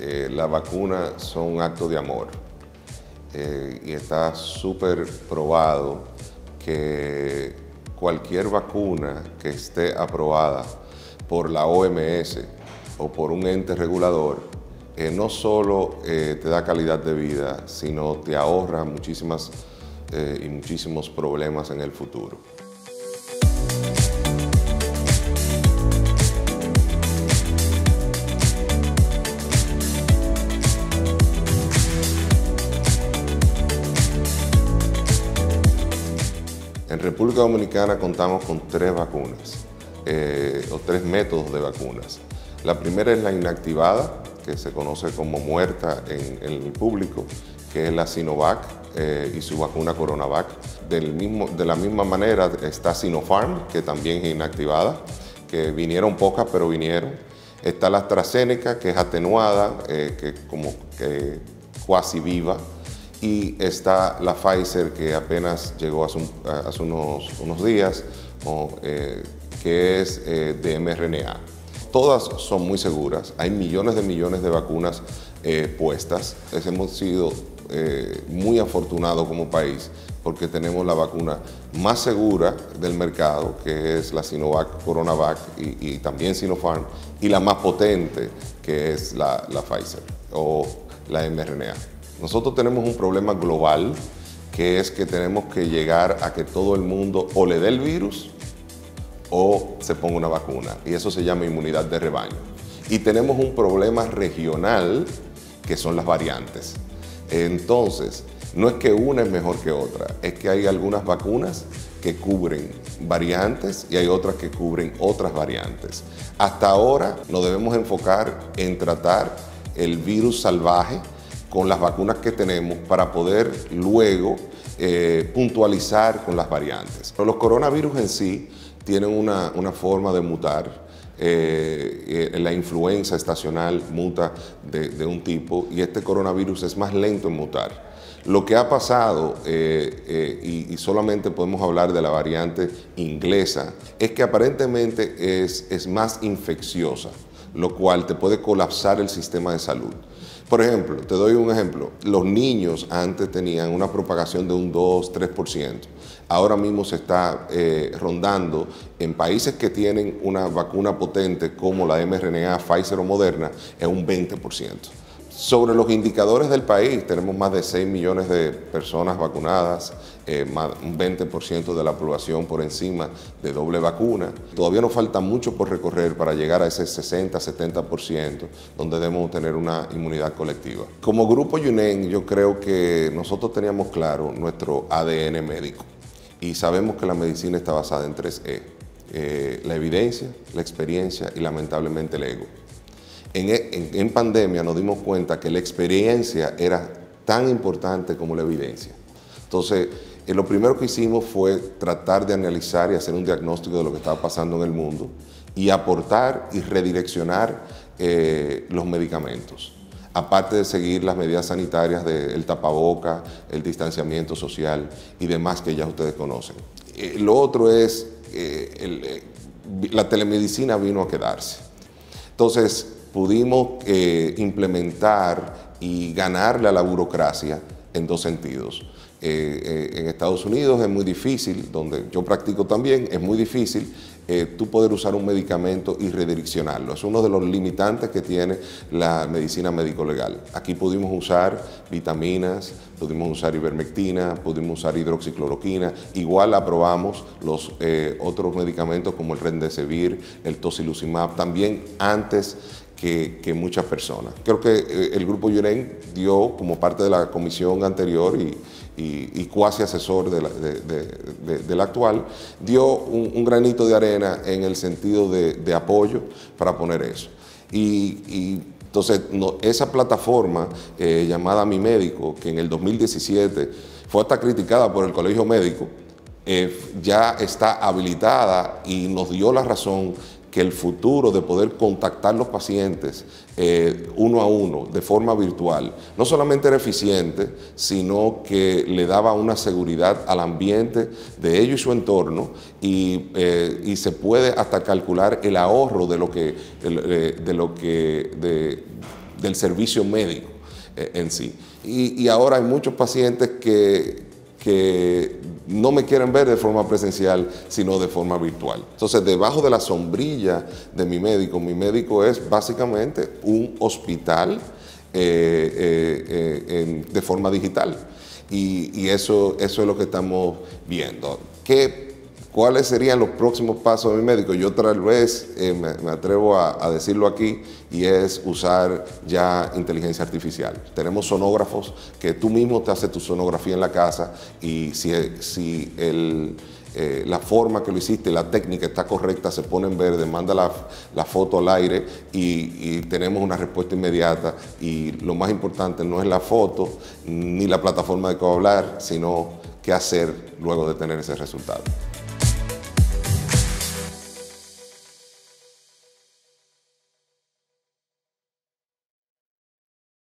las vacunas son un acto de amor y está súper probado que cualquier vacuna que esté aprobada por la OMS o por un ente regulador no solo te da calidad de vida, sino te ahorra muchísimos problemas en el futuro. En República Dominicana contamos con 3 vacunas, o 3 métodos de vacunas. La primera es la inactivada, que se conoce como muerta en el público, que es la Sinovac y su vacuna Coronavac. De la misma manera está Sinopharm, que también es inactivada, que vinieron pocas, pero vinieron. Está la AstraZeneca, que es atenuada, que cuasi viva. Y está la Pfizer, que apenas llegó hace unos días, que es de mRNA. Todas son muy seguras, hay millones de vacunas puestas. Hemos sido muy afortunados como país porque tenemos la vacuna más segura del mercado, que es la Sinovac, Coronavac y también Sinopharm, y la más potente, que es la Pfizer o la mRNA. Nosotros tenemos un problema global, que es que tenemos que llegar a que todo el mundo o le dé el virus o se ponga una vacuna, y eso se llama inmunidad de rebaño. Y tenemos un problema regional, que son las variantes. Entonces, no es que una es mejor que otra, es que hay algunas vacunas que cubren variantes y hay otras que cubren otras variantes. Hasta ahora nos debemos enfocar en tratar el virus salvaje con las vacunas que tenemos para poder luego puntualizar con las variantes. Pero los coronavirus en sí tienen una forma de mutar. La influenza estacional muta de un tipo y este coronavirus es más lento en mutar. Lo que ha pasado, y solamente podemos hablar de la variante inglesa, es que aparentemente es más infecciosa, lo cual te puede colapsar el sistema de salud. Por ejemplo, te doy un ejemplo, los niños antes tenían una propagación de un 2-3%. Ahora mismo se está rondando en países que tienen una vacuna potente como la mRNA, Pfizer o Moderna, en un 20%. Sobre los indicadores del país, tenemos más de 6 millones de personas vacunadas, un 20% de la población por encima de doble vacuna. Todavía nos falta mucho por recorrer para llegar a ese 60-70%, donde debemos tener una inmunidad colectiva. Como Grupo UNEN, yo creo que nosotros teníamos claro nuestro ADN médico y sabemos que la medicina está basada en 3E, la evidencia, la experiencia y lamentablemente el ego. En pandemia nos dimos cuenta que la experiencia era tan importante como la evidencia. Entonces, lo primero que hicimos fue tratar de analizar y hacer un diagnóstico de lo que estaba pasando en el mundo y aportar y redireccionar los medicamentos. Aparte de seguir las medidas sanitarias del tapaboca, el distanciamiento social y demás que ya ustedes conocen. Lo otro es, la telemedicina vino a quedarse. Entonces, pudimos implementar y ganarle a la burocracia en 2 sentidos. En Estados Unidos es muy difícil, donde yo practico también, es muy difícil tú poder usar un medicamento y redireccionarlo. Es uno de los limitantes que tiene la medicina médico-legal. Aquí pudimos usar vitaminas, pudimos usar ivermectina, pudimos usar hidroxicloroquina. Igual aprobamos los otros medicamentos como el Remdesivir, el Tocilizumab, también antes que muchas personas. Creo que el Grupo UNEN dio, como parte de la comisión anterior y cuasi asesor del actual, dio un granito de arena en el sentido de apoyo para poner eso. Entonces, esa plataforma llamada Mi Médico, que en el 2017 fue hasta criticada por el Colegio Médico, ya está habilitada y nos dio la razón que el futuro de poder contactar los pacientes uno a uno, de forma virtual, no solamente era eficiente, sino que le daba una seguridad al ambiente de ellos y su entorno, y se puede hasta calcular el ahorro de del servicio médico en sí. Y ahora hay muchos pacientes que no me quieren ver de forma presencial, sino de forma virtual. Entonces, debajo de la sombrilla de mi médico es básicamente un hospital de forma digital. Y eso es lo que estamos viendo. ¿Cuáles serían los próximos pasos de mi médico? Yo tal vez me atrevo a decirlo aquí, y es usar ya inteligencia artificial. Tenemos sonógrafos que tú mismo te haces tu sonografía en la casa, y si la forma que lo hiciste, la técnica está correcta, se pone en verde, manda la foto al aire y tenemos una respuesta inmediata. Y lo más importante no es la foto ni la plataforma de cómo hablar, sino qué hacer luego de tener ese resultado.